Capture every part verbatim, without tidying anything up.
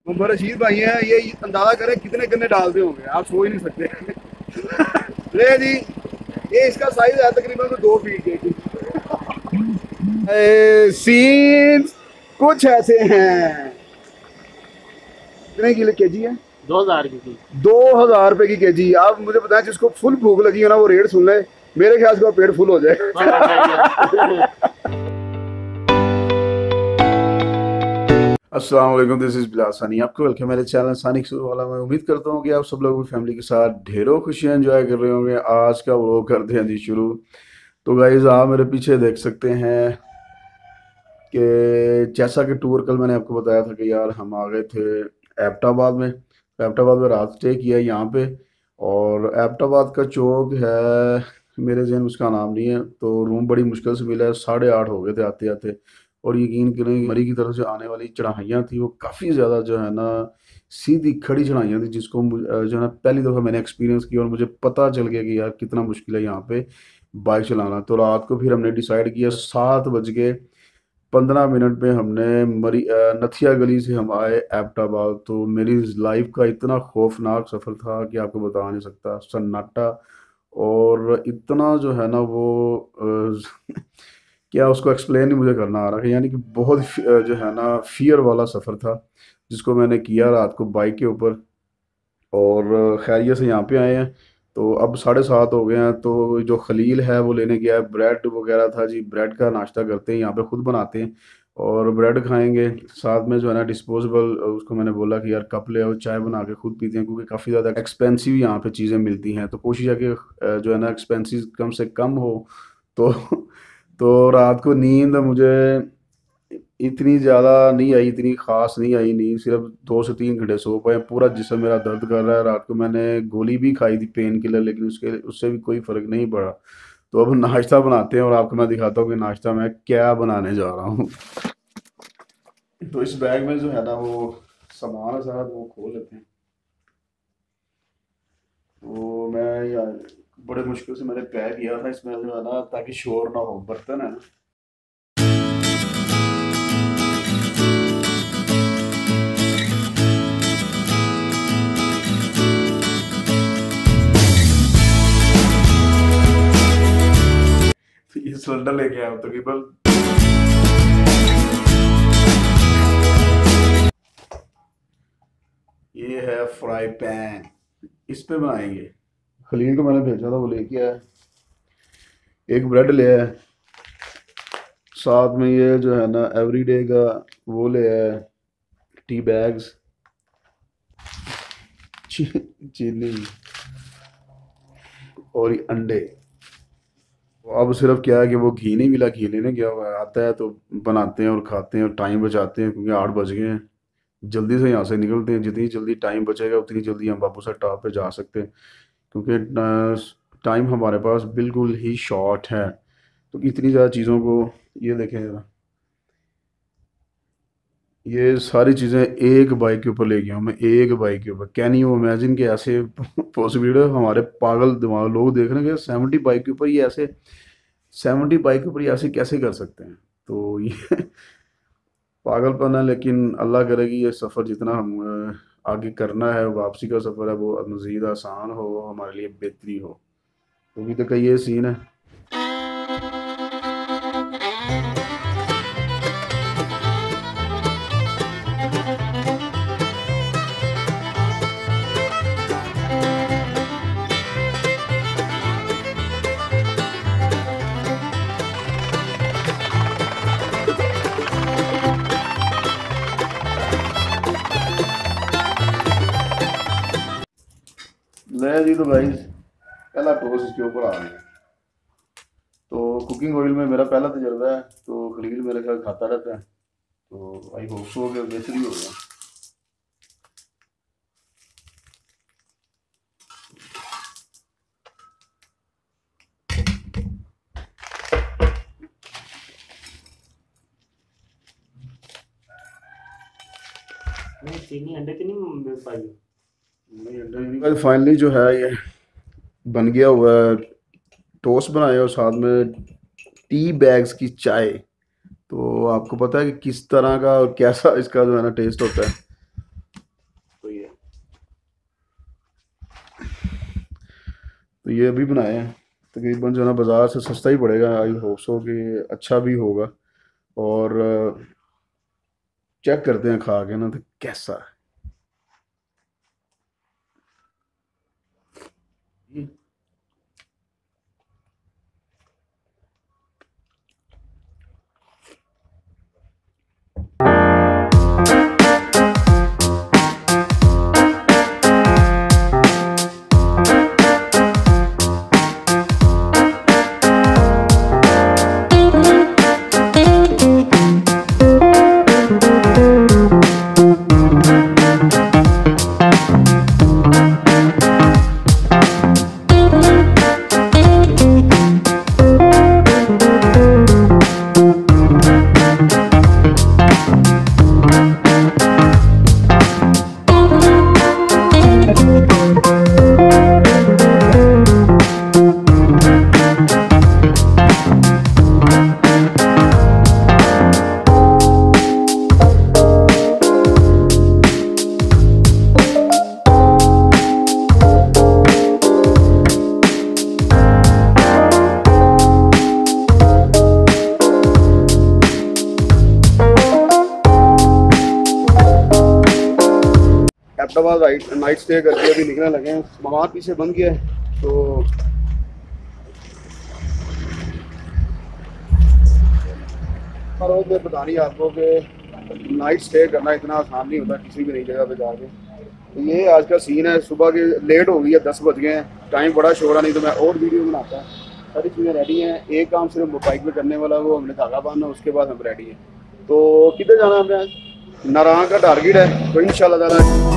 मोहम्मद रशीद भाई हैं, ये अंदाजा करें कितने गन्ने डालते होंगे, आप सो ही नहीं सकते। ले जी, ये इसका साइज है तकरीबन तो दो फीट के। सीन्स कुछ ऐसे हैं। कितने किलो केजी है? दो हजार की थी। दो हजार रुपए की केजी। आप मुझे बताएं, जिसको फुल भूख लगी हो ना वो रेट सुन ले, मेरे ख्याल से पेट फुल हो हाँ हाँ, सही जाए। है। अस्सलाम वालेकुम, दिस इज़ बिलाल सानी। आपको वेलकम मेरे चैनल सानिक शुरू वाला। मैं उम्मीद करता हूँ कि आप सब लोग अपनी फैमिली के साथ ढेरों खुशियाँ एंजॉय कर रहे होंगे। आज का व्लॉग करते हैं जी शुरू। तो गाइज़, आप मेरे पीछे देख सकते हैं कि जैसा कि टूर कल मैंने आपको बताया था कि यार हम आ गए थे एबटाबाद में। तो एबटाबाद में रात स्टे किया यहाँ पे। और एबटाबाद का चौक है, मेरे जहन में उसका नाम नहीं है, तो रूम बड़ी मुश्किल से मिला है। साढ़े आठ हो गए थे आते आते। और यकीन करें, मरी की तरफ से आने वाली चढ़ाइयाँ थी वो काफ़ी ज़्यादा जो है ना, सीधी खड़ी चढ़ाइयाँ थी, जिसको मुझ- अ, जो है ना पहली दफ़ा मैंने एक्सपीरियंस किया और मुझे पता चल गया कि यार कितना मुश्किल है यहाँ पे बाइक चलाना। तो रात को फिर हमने डिसाइड किया, सात बज के पंद्रह मिनट में हमने मरी अ, नथिया गली से हम आए एबटाबाद। तो मेरी लाइफ का इतना खौफनाक सफ़र था कि आपको बता नहीं सकता। सन्नाटा, और इतना जो है ना वो अ, क्या उसको एक्सप्लेन ही मुझे करना आ रहा है, यानी कि बहुत फि- अ, जो है ना फियर वाला सफ़र था जिसको मैंने किया रात को बाइक के ऊपर। और खैरियत से यहाँ पे आए हैं। तो अब साढ़े सात हो गए हैं। तो जो खलील है वो लेने गया है, ब्रेड वगैरह था जी, ब्रेड का नाश्ता करते हैं यहाँ पे, खुद बनाते हैं और ब्रेड खाएंगे। साथ में जो है ना डिस्पोजेबल, उसको मैंने बोला कि यार कप ले आओ, चाय बना के खुद पीते हैं, क्योंकि काफ़ी ज़्यादा एक्सपेंसिव यहाँ पे चीज़ें मिलती हैं। तो कोशिश है कि अ, जो है ना एक्सपेंसिव कम से कम हो। तो तो रात को नींद मुझे इतनी ज़्यादा नहीं आई, इतनी ख़ास नहीं आई नींद। सिर्फ दो से तीन घंटे सो पाए। पूरा जिस्म मेरा दर्द कर रहा है। रात को मैंने गोली भी खाई थी पेन किलर, लेकिन उसके उससे भी कोई फ़र्क नहीं पड़ा। तो अब नाश्ता बनाते हैं और आपको मैं दिखाता हूँ कि नाश्ता मैं क्या बनाने जा रहा हूँ। तो इस बैग में जो है ना वो सामान है सारा, तो वो खोल लेते हैं। तो मैं यार बड़े मुश्किल से मैंने पैक किया था इसमें जो है ना, ताकि शोर ना हो। बर्तन है ना, तो ये सिलेंडर लेके आया हूँ तकरीबन। ये है फ्राई पैन, इस पे बनाएंगे। खलील को मैंने भेजा था, वो लेके आया। एक ब्रेड ले आया, साथ में ये जो है ना एवरीडे का वो ले आया, टी बैग्स, ची, चीनी और ये अंडे। अब सिर्फ क्या है कि वो घी नहीं मिला, घी लेने गया हुआ है। आता है तो बनाते हैं और खाते हैं और टाइम बचाते हैं, क्योंकि आठ बज गए हैं। जल्दी से यहाँ से निकलते हैं, जितनी जल्दी टाइम बचेगा उतनी जल्दी हम बाबू सर टॉप पे जा सकते हैं, क्योंकि टाइम हमारे पास बिल्कुल ही शॉर्ट है। तो इतनी ज़्यादा चीज़ों को, ये देखें ज़रा, ये सारी चीज़ें एक बाइक के ऊपर ले गया हूँ मैं, एक बाइक के ऊपर। कैन यू इमेजिन कि ऐसे पॉसिबिलिटी है? हमारे पागल दिमाग लोग देख रहे हैं कि सेवेंटी बाइक के ऊपर ये ऐसे, सेवेंटी बाइक के ऊपर ये ऐसे कैसे कर सकते हैं। तो ये पागलपन है। लेकिन अल्लाह करे कि ये सफ़र जितना हम अ, आगे करना है, वापसी का सफ़र है, वो मज़ीद आसान हो, हमारे लिए बेहतरी हो। तो अभी तक का ये सीन है। ले जी, तो भाई पहला टोस्ट इसके ऊपर आ गया। तो कुकिंग ऑयल में मेरा पहला तजर्बा है, तो खलील मेरे ख्याल खाता रहता है, तो आई होप सो कि बेहतर ही होगा। नहीं, चीनी अंडे तो नहीं मिल पाई। नहीं, अंडा नहीं। भाई फाइनली जो है ये बन गया हुआ है। टोस्ट बनाए और साथ में टी बैग्स की चाय। तो आपको पता है कि किस तरह का और कैसा इसका जो है ना टेस्ट होता है। तो ये अभी बनाए हैं, तकरीबन जो है ना बाज़ार से सस्ता ही पड़ेगा। आई होप सो कि अच्छा भी होगा। और चेक करते हैं खा के ना तो कैसा है। एबटाबाद नाइट स्टे करके अभी निकलने लगे हैं। मवाद पीछे बंद गया है तो रोज मैं बता रही आपको कि नाइट स्टे करना इतना आसान नहीं होता किसी भी नई जगह पे जाके। तो ये आज का सीन है। सुबह के लेट हो गई है, दस बज गए हैं, टाइम बड़ा शोर है, नहीं तो मैं और वीडियो बनाता। सारी चीज़ें रेडी हैं। एक काम सिर्फ बाइक में करने वाला वो हमने धागा बांधना, उसके बाद हम रेडी हैं। तो किधर जाना है हमने आज? नारायण का टारगेट है, तो इंशाल्लाह ताला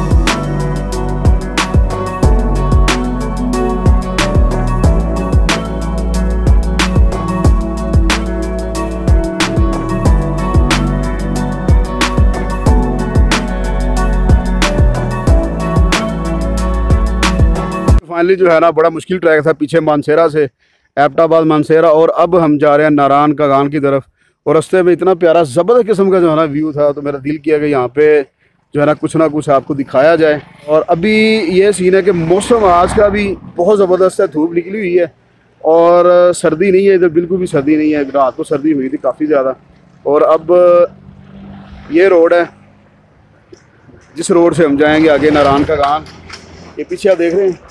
फाइनली जो है ना बड़ा मुश्किल ट्रैक था पीछे मानसेरा से, एबटाबाद मानसेरा, और अब हम जा रहे हैं नारायण का गान की तरफ। और रास्ते में इतना प्यारा ज़बरदस्त किस्म का जो है ना व्यू था, तो मेरा दिल किया कि यहाँ पे जो है ना कुछ ना कुछ आपको दिखाया जाए। और अभी ये सीन है कि मौसम आज का भी बहुत ज़बरदस्त है, धूप निकली हुई है और सर्दी नहीं है इधर, बिल्कुल भी सर्दी नहीं है। रात को सर्दी हुई थी काफ़ी ज़्यादा। और अब ये रोड है जिस रोड से हम जाएंगे आगे नारायण का गान, ये पीछे आप देख रहे हैं।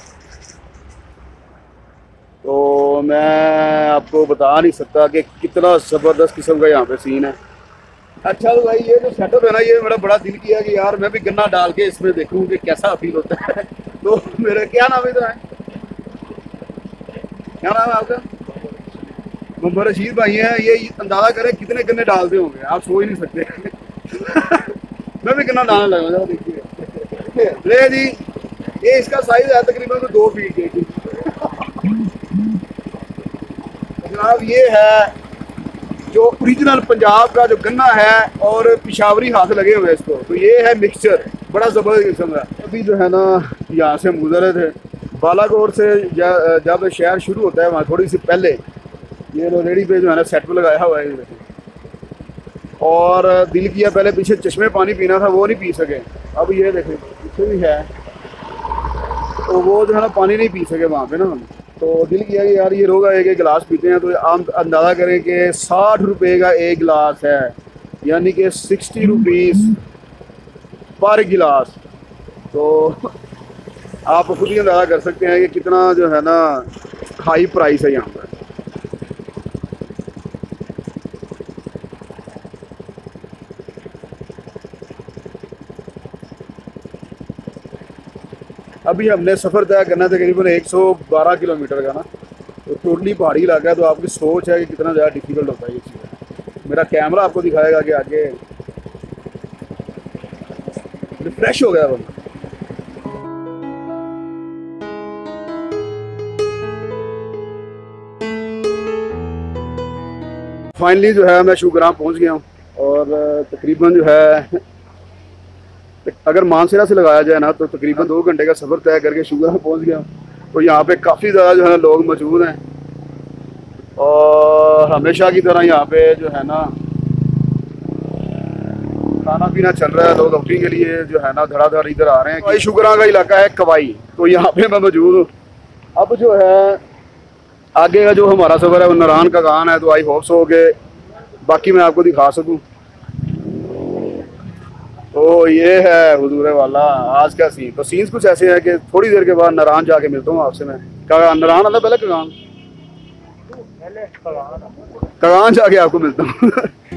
तो मैं आपको बता नहीं सकता कि कितना ज़बरदस्त किस्म का यहाँ पे सीन है। अच्छा तो भाई ये जो सेटअप है ना, ये मेरा बड़ा दिल किया कि यार मैं भी गन्ना डाल के इसमें देखूँ कि कैसा फील होता है। तो मेरा क्या नाम है इधर है, क्या नाम है आपका? मोहम्मद रशीद भाई हैं। ये अंदाज़ा करें कितने गन्ने डालते होंगे, आप सोच नहीं सकते। मैं भी गन्ना डालने लगा, जरा देखिए ले जी, ये इसका साइज है तकरीबन तो दो फीट के। जनाब ये है जो ओरिजिनल पंजाब का जो गन्ना है और पिशावरी हाथ लगे हुए इसको, तो ये है मिक्सचर, बड़ा ज़बरदस्त किस्म का। अभी जो है ना यहाँ से हम गुजरे थे बालाकोट से, जब शहर शुरू होता है वहाँ थोड़ी सी पहले ये लो रेडी पे जो है ना सेट पे लगाया हुआ है। और दिल किया पहले पीछे चश्मे पानी पीना था, वो नहीं पी सके। अब ये देखें पीछे भी है, तो वो जो है ना पानी नहीं पी सके वहाँ पे ना हम। तो दिल किया कि यार ये रोगा एक एक गिलास पीते हैं, तो आम अंदाज़ा करें कि साठ रुपए का एक गिलास है, यानी कि सिक्सटी रुपीज़ पर गिलास। तो आप खुद ही अंदाज़ा कर सकते हैं कि कितना जो है ना हाई प्राइस है यहाँ पर। अभी हमने सफ़र तय करना तकरीबन एक सौ बारह किलोमीटर का ना, तो टोटली पहाड़ी इलाका है। तो आपकी सोच है कि कितना ज़्यादा डिफिकल्ट होता है ये चीज़। मेरा कैमरा आपको दिखाएगा कि आगे रिफ्रेश हो गया बंदा। फाइनली जो है मैं शुग्राम पहुंच गया हूँ। और तकरीबन जो है अगर मानसेरा से लगाया जाए ना तो तकरीबन दो घंटे का सफ़र तय करके शुग्राम पहुंच गया हूँ। तो यहाँ पे काफ़ी ज़्यादा जो है ना लोग मौजूद हैं और हमेशा की तरह यहाँ पे जो है ना खाना पीना चल रहा है। लोग आउटिंग के लिए जो है ना धड़ाधड़ इधर आ रहे हैं। कवाई शुगरा का इलाका है कवाई, तो यहाँ पे मैं मौजूद हूँ। अब जो है आगे का जो हमारा सफ़र है वो नारायण का गान है, तो आई होप सो के बाकी मैं आपको दिखा सकूं। तो ये है हुजूर वाला आज का सीन। तो सीन्स कुछ ऐसे हैं कि थोड़ी देर के बाद नारायण जाके मिलता हूँ आपसे मैं। कगान नारायण आना पहले कगान कगान जाके आपको मिलता हूँ।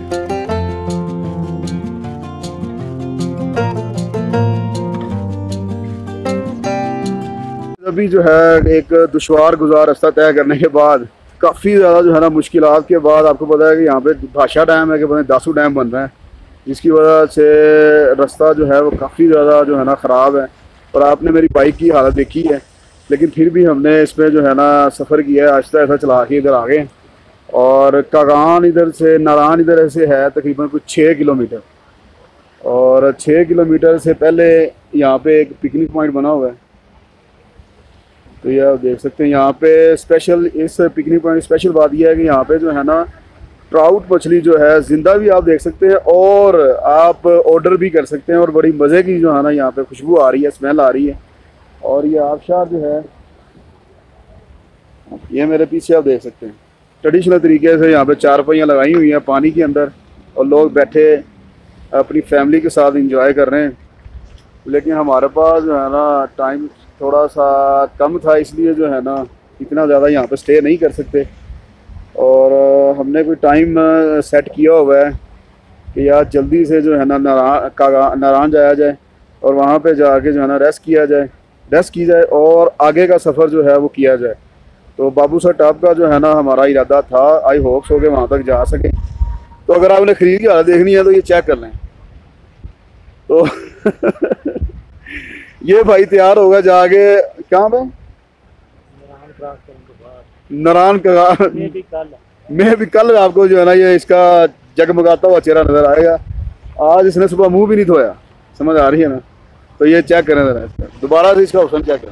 अभी जो है एक दुश्वार गुजार रास्ता तय करने के बाद काफ़ी ज़्यादा जो है ना मुश्किलात के बाद आपको पता है कि यहाँ पे भाषा डैम है कि पता दासू डैम बन रहा है, जिसकी वजह से रास्ता जो है वो काफ़ी ज़्यादा जो है ना ख़राब है। और आपने मेरी बाइक की हालत देखी है, लेकिन फिर भी हमने इसमें जो है ना सफ़र किया है, आहिस्ता आहिस्ता चला के इधर आ गए। और कागान इधर से नारायण इधर ऐसे है तकरीबन कुछ छः किलोमीटर, और छः किलोमीटर से पहले यहाँ पे एक पिकनिक पॉइंट बना हुआ है। तो ये आप देख सकते हैं यहाँ पे स्पेशल, इस पिकनिक पॉइंट स्पेशल बात यह है कि यहाँ पे जो है ना ट्राउट मछली जो है ज़िंदा भी आप देख सकते हैं, और आप ऑर्डर भी कर सकते हैं। और बड़ी मज़े की जो है ना यहाँ पे खुशबू आ रही है, स्मेल आ रही है। और ये आबशार जो है ये मेरे पीछे आप देख सकते हैं, ट्रेडिशनल तरीके से यहाँ पे चारपाइयाँ लगाई हुई हैं पानी के अंदर, और लोग बैठे अपनी फैमिली के साथ इंजॉय कर रहे हैं। लेकिन हमारे पास जो है ना टाइम थोड़ा सा कम था, इसलिए जो है ना इतना ज़्यादा यहाँ पे स्टे नहीं कर सकते। और हमने कोई टाइम सेट किया हुआ है कि यार जल्दी से जो है ना नारायण का नारायण जाया जाए, और वहाँ पे जाके जो है ना रेस्ट किया जाए रेस्ट की जाए और आगे का सफ़र जो है वो किया जाए। तो बाबू सर टॉप का जो है ना हमारा इरादा था, आई होप्स हो के वहाँ तक जा सके। तो अगर आपने खरीद की हालत देखनी है तो ये चेक कर लें। तो ये भाई तैयार होगा जाके कहाँ पे नारायण का मैं भी कल आपको जो है ना ये इसका जगमगाता हुआ चेहरा नजर आएगा। आज इसने सुबह मुंह भी नहीं धोया, समझ आ रही है ना। तो ये चेक करें जरा, इसका दोबारा से इसका ऑप्शन चेक करें।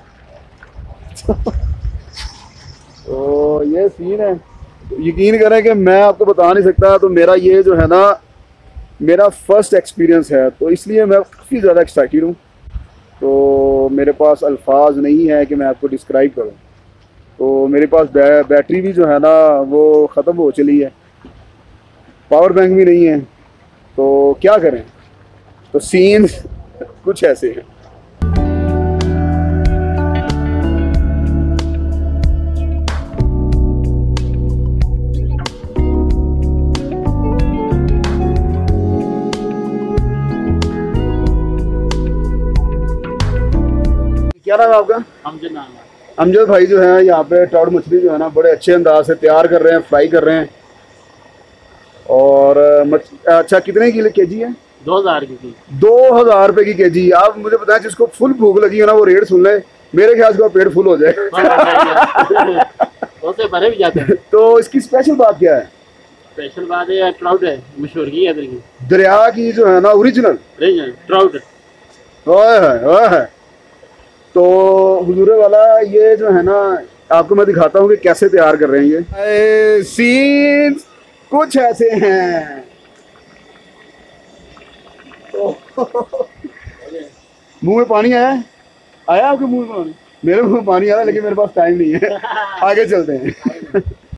तो ये सीन है, यकीन करें कि मैं आपको बता नहीं सकता। तो मेरा ये जो है ना मेरा फर्स्ट एक्सपीरियंस है, तो इसलिए मैं काफ़ी ज़्यादा एक्साइटेड हूँ। तो मेरे पास अल्फाज नहीं है कि मैं आपको डिस्क्राइब करूँ। तो मेरे पास बै, बैटरी भी जो है ना वो ख़त्म हो चली है, पावर बैंक भी नहीं है, तो क्या करें। तो सीन कुछ ऐसे हैं। क्या नाम है आपका? अमजद नाम है। अमजद भाई जो है यहाँ पे ट्राउट मछली जो है ना बड़े अच्छे अंदाज से तैयार कर रहे हैं, फ्राई कर रहे हैं। और मछ अच्छा कितने की के जी है? दो हजार की दो हजार रुपये की के जी। आप मुझे बताएं जिसको फुल भूख लगी है ना वो रेट सुन ले, मेरे ख्याल से पेट फुल हो जाए। उससे भरे भी जाते हैं। तो इसकी स्पेशल बात क्या है? स्पेशल बात है ट्राउट है, मशहूर की है दरिया की जो है ना ओरिजिनल ट्राउट। ओए ओए है। तो हुजूरे वाला ये जो है ना आपको मैं दिखाता हूँ कि कैसे तैयार कर रहे हैं ये सीन्स कुछ ऐसे हैं। तो मुंह में पानी आया आया आपके मुंह में पानी? मेरे मुंह में पानी आया, लेकिन मेरे पास टाइम नहीं है। आगे चलते हैं।